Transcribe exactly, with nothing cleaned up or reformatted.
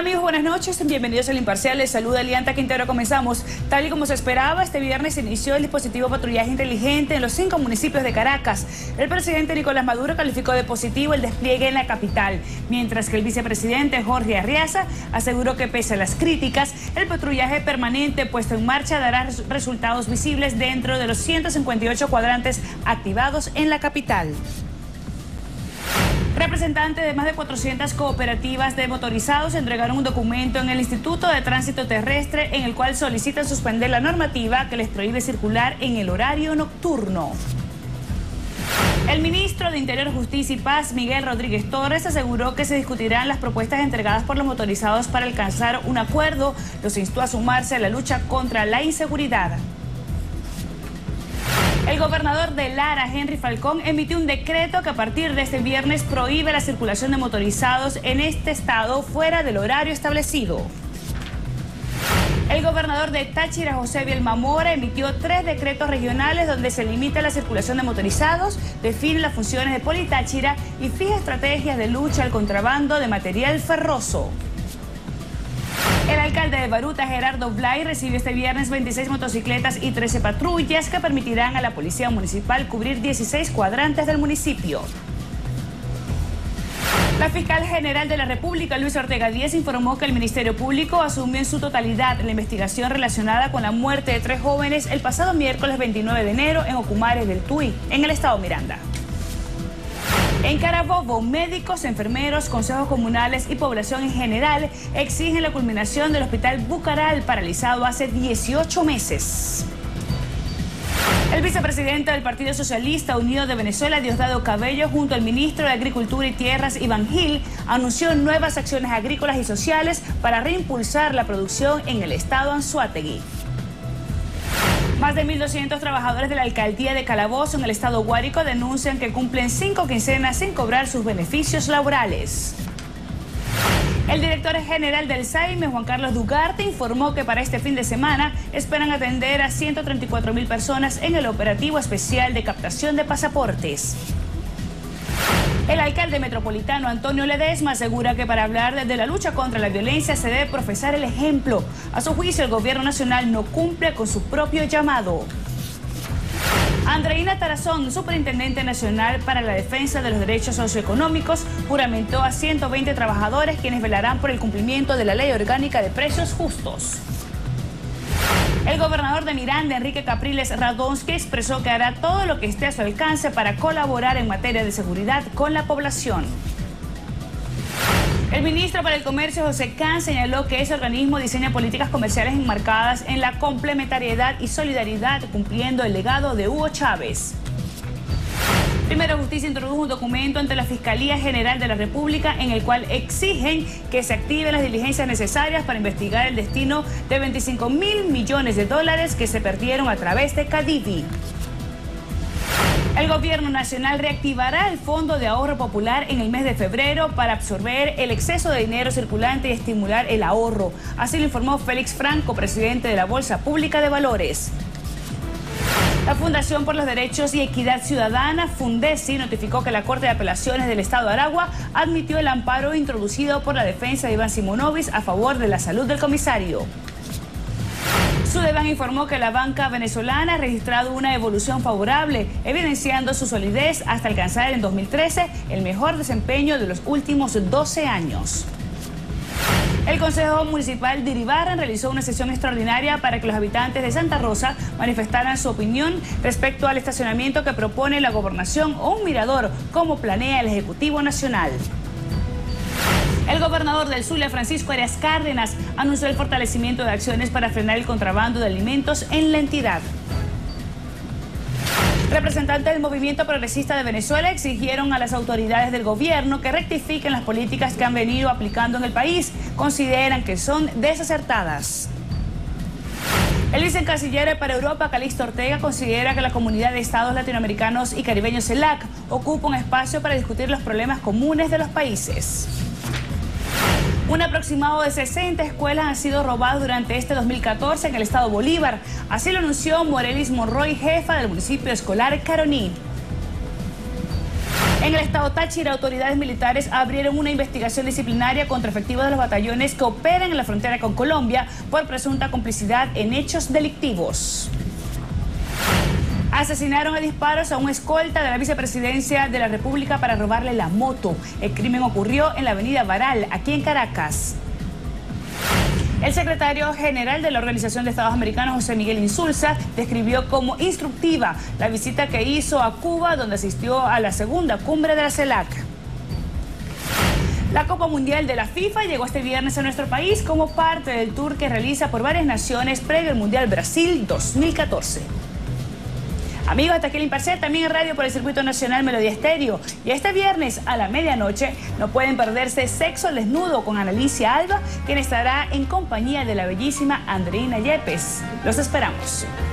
Amigos, buenas noches, bienvenidos al Imparcial. Les saluda Elianta Quintero. Comenzamos. Tal y como se esperaba, este viernes se inició el dispositivo patrullaje inteligente en los cinco municipios de Caracas. El presidente Nicolás Maduro calificó de positivo el despliegue en la capital, mientras que el vicepresidente Jorge Arriaza aseguró que pese a las críticas, el patrullaje permanente puesto en marcha dará resultados visibles dentro de los ciento cincuenta y ocho cuadrantes activados en la capital. Representantes de más de cuatrocientas cooperativas de motorizados entregaron un documento en el Instituto de Tránsito Terrestre en el cual solicitan suspender la normativa que les prohíbe circular en el horario nocturno. El ministro de Interior, Justicia y Paz, Miguel Rodríguez Torres, aseguró que se discutirán las propuestas entregadas por los motorizados para alcanzar un acuerdo. Los instó a sumarse a la lucha contra la inseguridad. El gobernador de Lara, Henry Falcón, emitió un decreto que a partir de este viernes prohíbe la circulación de motorizados en este estado fuera del horario establecido. El gobernador de Táchira, José Bielma Mora, emitió tres decretos regionales donde se limita la circulación de motorizados, define las funciones de Politáchira y fija estrategias de lucha al contrabando de material ferroso. El alcalde de Baruta, Gerardo Blay, recibió este viernes veintiséis motocicletas y trece patrullas que permitirán a la policía municipal cubrir dieciséis cuadrantes del municipio. La fiscal general de la República, Luisa Ortega Díez, informó que el Ministerio Público asumió en su totalidad la investigación relacionada con la muerte de tres jóvenes el pasado miércoles veintinueve de enero en Ocumares del Tuy, en el estado Miranda. En Carabobo, médicos, enfermeros, consejos comunales y población en general exigen la culminación del Hospital Bucaral, paralizado hace dieciocho meses. El vicepresidente del Partido Socialista Unido de Venezuela, Diosdado Cabello, junto al ministro de Agricultura y Tierras, Iván Gil, anunció nuevas acciones agrícolas y sociales para reimpulsar la producción en el estado Anzoátegui. Más de mil doscientos trabajadores de la alcaldía de Calabozo en el estado Guárico denuncian que cumplen cinco quincenas sin cobrar sus beneficios laborales. El director general del S A I M E, Juan Carlos Dugarte, informó que para este fin de semana esperan atender a ciento treinta y cuatro mil personas en el operativo especial de captación de pasaportes. El alcalde metropolitano Antonio Ledesma asegura que para hablar de la lucha contra la violencia se debe profesar el ejemplo. A su juicio, el gobierno nacional no cumple con su propio llamado. Andreina Tarazón, superintendente nacional para la defensa de los derechos socioeconómicos, juramentó a ciento veinte trabajadores quienes velarán por el cumplimiento de la Ley Orgánica de Precios Justos. El gobernador de Miranda, Enrique Capriles Radonsky, expresó que hará todo lo que esté a su alcance para colaborar en materia de seguridad con la población. El ministro para el Comercio, José Cán, señaló que ese organismo diseña políticas comerciales enmarcadas en la complementariedad y solidaridad, cumpliendo el legado de Hugo Chávez. Primero Justicia introdujo un documento ante la Fiscalía General de la República en el cual exigen que se activen las diligencias necesarias para investigar el destino de veinticinco mil millones de dólares que se perdieron a través de Cadivi. El gobierno nacional reactivará el Fondo de Ahorro Popular en el mes de febrero para absorber el exceso de dinero circulante y estimular el ahorro. Así lo informó Félix Franco, presidente de la Bolsa Pública de Valores. La Fundación por los Derechos y Equidad Ciudadana, Fundesi, notificó que la Corte de Apelaciones del Estado de Aragua admitió el amparo introducido por la defensa de Iván Simonovic a favor de la salud del comisario. Sudeban informó que la banca venezolana ha registrado una evolución favorable, evidenciando su solidez hasta alcanzar en dos mil trece el mejor desempeño de los últimos doce años. El Consejo Municipal de Iribarren realizó una sesión extraordinaria para que los habitantes de Santa Rosa manifestaran su opinión respecto al estacionamiento que propone la gobernación o un mirador, como planea el Ejecutivo Nacional. El gobernador del Zulia, Francisco Arias Cárdenas, anunció el fortalecimiento de acciones para frenar el contrabando de alimentos en la entidad. Representantes del Movimiento Progresista de Venezuela exigieron a las autoridades del gobierno que rectifiquen las políticas que han venido aplicando en el país. Consideran que son desacertadas. El vicecanciller para Europa, Calixto Ortega, considera que la Comunidad de Estados Latinoamericanos y Caribeños, CELAC, ocupa un espacio para discutir los problemas comunes de los países. Un aproximado de sesenta escuelas han sido robadas durante este dos mil catorce en el estado Bolívar. Así lo anunció Morelis Monroy, jefa del municipio escolar Caroní. En el estado Táchira, autoridades militares abrieron una investigación disciplinaria contra efectivos de los batallones que operan en la frontera con Colombia por presunta complicidad en hechos delictivos. Asesinaron a disparos a un escolta de la vicepresidencia de la República para robarle la moto. El crimen ocurrió en la avenida Baral, aquí en Caracas. El secretario general de la Organización de Estados Americanos, José Miguel Insulza, describió como instructiva la visita que hizo a Cuba, donde asistió a la segunda cumbre de la CELAC. La Copa Mundial de la FIFA llegó este viernes a nuestro país como parte del tour que realiza por varias naciones previo al Mundial Brasil dos mil catorce. Amigos, hasta aquí el Imparcial, también en radio por el Circuito Nacional Melodía Estéreo. Y este viernes a la medianoche no pueden perderse Sexo al Desnudo con Analicia Alba, quien estará en compañía de la bellísima Andreina Yepes. Los esperamos.